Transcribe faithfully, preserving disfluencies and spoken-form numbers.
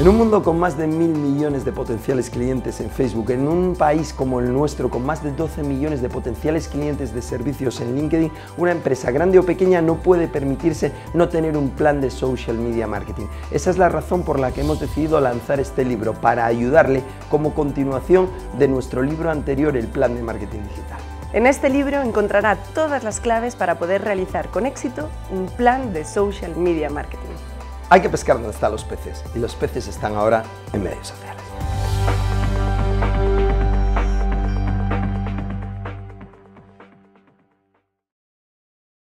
En un mundo con más de mil millones de potenciales clientes en Facebook, en un país como el nuestro con más de doce millones de potenciales clientes de servicios en LinkedIn, una empresa grande o pequeña no puede permitirse no tener un plan de social media marketing. Esa es la razón por la que hemos decidido lanzar este libro, para ayudarle como continuación de nuestro libro anterior, El Plan de Marketing Digital. En este libro encontrará todas las claves para poder realizar con éxito un plan de social media marketing. Hay que pescar donde están los peces, y los peces están ahora en redes sociales.